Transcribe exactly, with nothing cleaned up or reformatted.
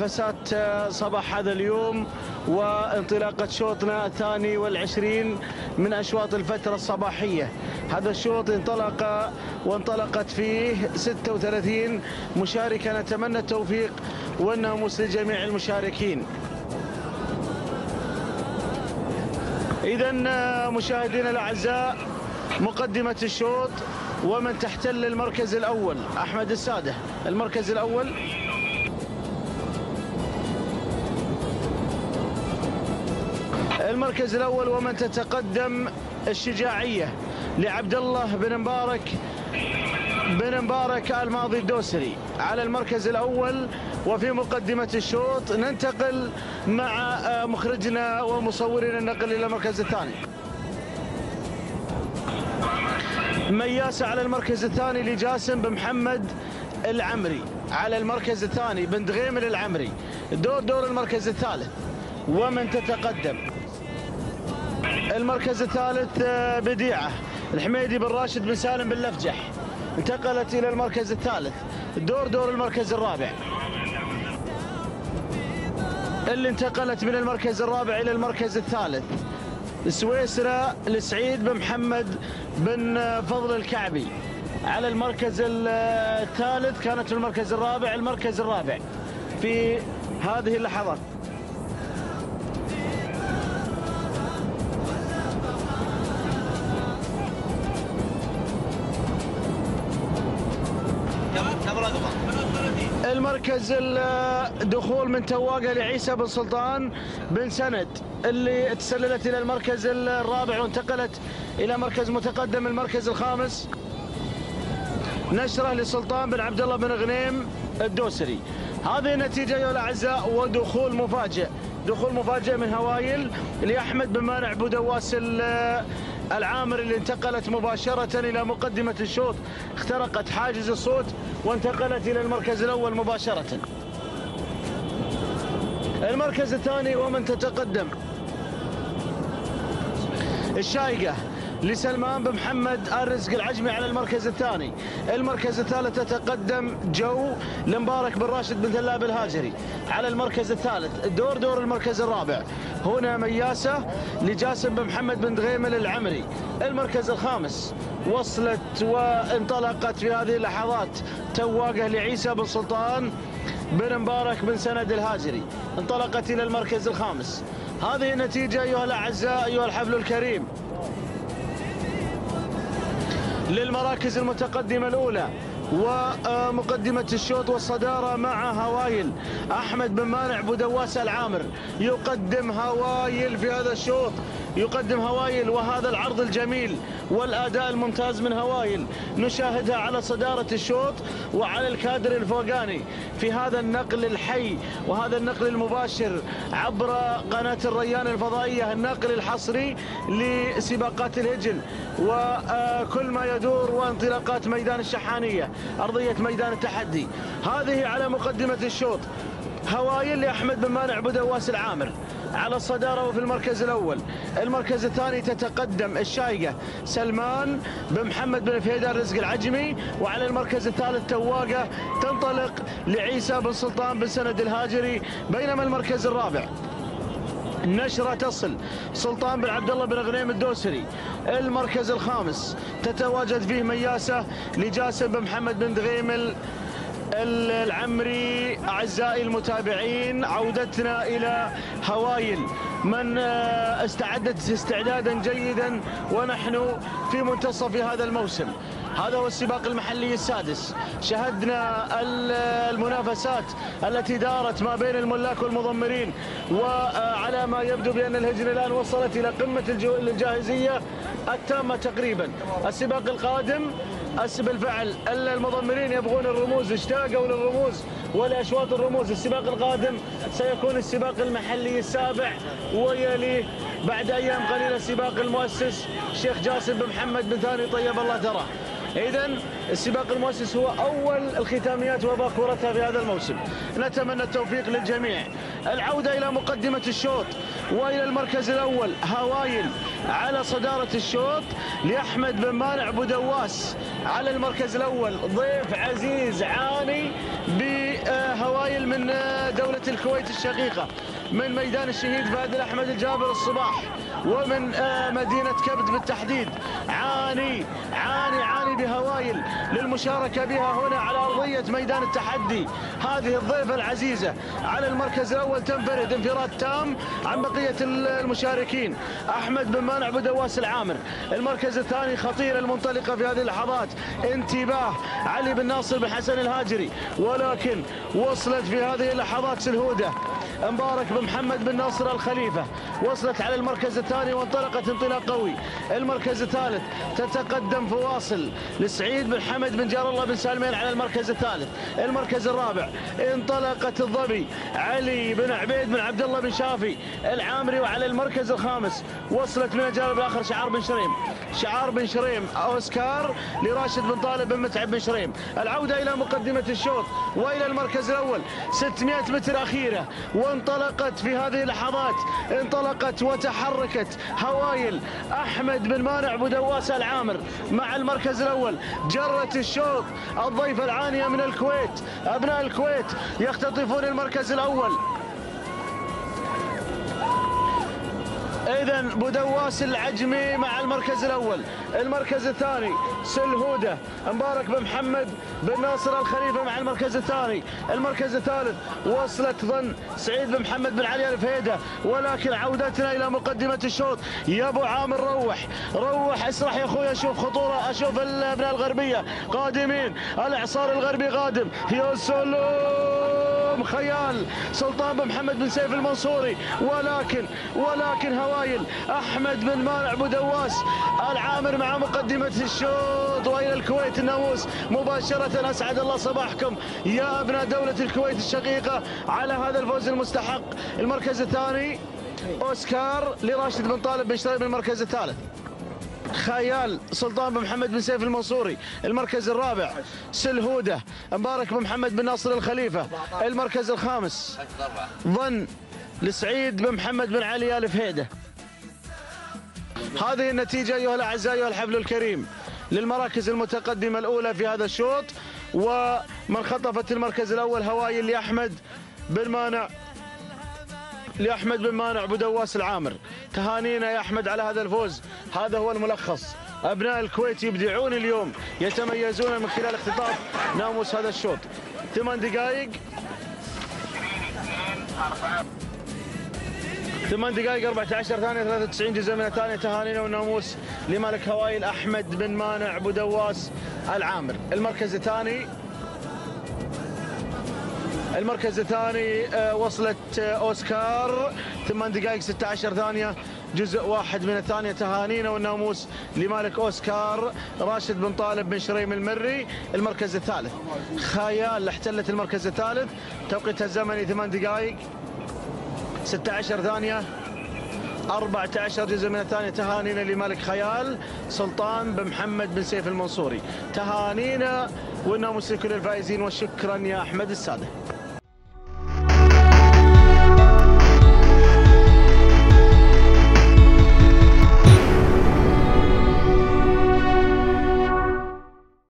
منافسات صباح هذا اليوم وانطلاقة شوطنا الثاني والعشرين من أشواط الفترة الصباحية. هذا الشوط انطلق وانطلقت فيه ستة وثلاثين مشاركة، نتمنى التوفيق والناموس لجميع المشاركين. إذا مشاهدينا الأعزاء، مقدمة الشوط ومن تحتل المركز الأول أحمد السادة. المركز الأول المركز الأول ومن تتقدم الشجاعية لعبد الله بن مبارك بن مبارك الماضي الدوسري على المركز الأول. وفي مقدمة الشوط ننتقل مع مخرجنا ومصورنا النقل إلى المركز الثاني. مياسة على المركز الثاني لجاسم بن محمد العمري. على المركز الثاني بن دغيمل العمري. دور دور المركز الثالث ومن تتقدم المركز الثالث بديعة الحميدي بن راشد بن سالم بن لفجح، انتقلت إلى المركز الثالث. دور دور المركز الرابع اللي انتقلت من المركز الرابع إلى المركز الثالث سويسرا لسعيد بن محمد بن فضل الكعبي. على المركز الثالث كانت في المركز الرابع المركز الرابع في هذه اللحظات. المركز الدخول من تواقه لعيسى بن سلطان بن سند اللي تسللت الى المركز الرابع وانتقلت الى مركز متقدم المركز الخامس. نشره لسلطان بن عبد الله بن غنيم الدوسري. هذه النتيجه ايها الاعزاء، ودخول مفاجئ دخول مفاجئ من هوايل لاحمد بن مانع بودواس العامر اللي انتقلت مباشرة إلى مقدمة الشوط، اخترقت حاجز الصوت وانتقلت إلى المركز الأول مباشرة. المركز الثاني ومن تتقدم الشايقة لسلمان بن محمد الرزق العجمي على المركز الثاني. المركز الثالث تتقدم جو لمبارك بن راشد بن ثلاب الهاجري على المركز الثالث. دور دور المركز الرابع هنا مياسة لجاسم بن محمد بن دغيمل العمري. المركز الخامس وصلت وانطلقت في هذه اللحظات تواقه لعيسى بن سلطان بن مبارك بن سند الهاجري، انطلقت إلى المركز الخامس. هذه النتيجة أيها الأعزاء أيها الحفل الكريم للمراكز المتقدمة الأولى ومقدمة الشوط والصدارة مع هوايل. أحمد بن مانع بودواس العامر يقدم هوايل في هذا الشوط، يقدم هوايل وهذا العرض الجميل والأداء الممتاز من هوايل نشاهدها على صدارة الشوط وعلى الكادر الفوقاني في هذا النقل الحي وهذا النقل المباشر عبر قناة الريان الفضائية، النقل الحصري لسباقات الهجن وكل ما يدور وانطلاقات ميدان الشحانية أرضية ميدان التحدي. هذه على مقدمة الشوط هوايل لأحمد بن مانع بودواس العامر على الصدارة وفي المركز الأول. المركز الثاني تتقدم الشايقة سلمان بن محمد بن فهيد الرزق العجمي، وعلى المركز الثالث تواقة تنطلق لعيسى بن سلطان بن سند الهاجري. بينما المركز الرابع نشرة تصل سلطان بن عبد الله بن غنيم الدوسري. المركز الخامس تتواجد فيه مياسة لجاسم بن محمد بن دغيمل العمري. أعزائي المتابعين، عودتنا إلى هوايل من استعدت استعدادا جيدا ونحن في منتصف هذا الموسم. هذا هو السباق المحلي السادس. شهدنا المنافسات التي دارت ما بين الملاك والمضمرين، وعلى ما يبدو بأن الهجن الآن وصلت إلى قمة الجاهزية التامة تقريبا. السباق القادم بالفعل المضمرين يبغون الرموز، اشتاقوا للرموز ولأشواط الرموز. السباق القادم سيكون السباق المحلي السابع، ويليه بعد أيام قليلة سباق المؤسس شيخ جاسم بن محمد بن ثاني طيب الله ثراه. إذن السباق المؤسس هو أول الختاميات وباكورتها في هذا الموسم. نتمنى التوفيق للجميع. العودة إلى مقدمة الشوط وإلى المركز الأول هوايل على صدارة الشوط لأحمد بن مانع بودواس على المركز الأول. ضيف عزيز عاني لهوايل من دولة الكويت الشقيقة، من ميدان الشهيد فهد الأحمد الجابر الصباح، ومن مدينة كبد بالتحديد. عاني عاني عاني بهوايل للمشاركة بها هنا على أرضية ميدان التحدي. هذه الضيفة العزيزة على المركز الأول تنفرد انفراد تام عن بقية المشاركين. أحمد بن مانع بودواس العامر. المركز الثاني خطير المنطلقة في هذه اللحظات انتباه علي بن ناصر بن حسن الهاجري، ولكن وصلت في هذه اللحظات سلهودة مبارك بن محمد بن ناصر الخليفة، وصلت على المركز الثاني وانطلقت انطلاق قوي. المركز الثالث تتقدم فواصل لسعيد بن حمد بن جار الله بن سالمين على المركز الثالث. المركز الرابع انطلقت الظبي علي بن عبيد بن عبد الله بن شافي العامري، وعلى المركز الخامس وصلت من الجانب الاخر شعار بن شريم شعار بن شريم اوسكار لراشد بن طالب بن متعب بن شريم. العودة الى مقدمة الشوط والى المركز الاول، ستمئة متر اخيرة وانطلقت في هذه اللحظات، انطلقت وتحركت هوايل. احمد بن مانع بودواس العامر مع المركز الاول، جرت الشوط الضيفة العانية من الكويت. ابناء الكويت يختطفون المركز الاول. إذا بودواس العجمي مع المركز الأول. المركز الثاني سلهودة مبارك بن محمد بن ناصر الخليفة مع المركز الثاني. المركز الثالث وصلت ظن سعيد بن محمد بن علي الفهيدة، ولكن عودتنا إلى مقدمة الشوط. يا أبو عامر روح روح اسرح يا أخوي، أشوف خطورة، أشوف الأبناء الغربية قادمين، الإعصار الغربي قادم. يا سلام خيال سلطان بن محمد بن سيف المنصوري، ولكن ولكن هوايل أحمد بن مانع بودواس العامر مع مقدمة الشوط وإلى الكويت الناموس مباشرة. أسعد الله صباحكم يا أبناء دولة الكويت الشقيقة على هذا الفوز المستحق. المركز الثاني أوسكار لراشد بن طالب بن شريم. المركز الثالث خيال سلطان بن محمد بن سيف المنصوري. المركز الرابع سلهودة مبارك بن محمد بن ناصر الخليفة. المركز الخامس ظن لسعيد بن محمد بن علي آل فهيدة. هذه النتيجة أيها الأعزاء أيها الحفل الكريم للمراكز المتقدمة الأولى في هذا الشوط، ومن خطفت المركز الأول هوايل لأحمد بن مانع لأحمد بن مانع بودواس العامر. تهانينا يا أحمد على هذا الفوز. هذا هو الملخص. أبناء الكويت يبدعون اليوم، يتميزون من خلال اختطاف ناموس هذا الشوط. ثمان دقائق ثمان دقائق أربعة عشر ثانية ثلاثة وتسعين جزء من الثانية. تهانينا والناموس لمالك هوايل أحمد بن مانع بودواس العامر. المركز الثاني المركز الثاني وصلت أوسكار ثمان دقائق ستة عشر ثانية جزء واحد من الثانية. تهانينا والناموس لمالك أوسكار راشد بن طالب بن شريم المري. المركز الثالث خيال احتلت المركز الثالث، توقيتها الزمني ثمان دقائق ستة عشر ثانية أربعة عشر جزء من الثانية. تهانينا لمالك خيال سلطان بن محمد بن سيف المنصوري. تهانينا والناموس لكل الفائزين، وشكرا يا أحمد السادة.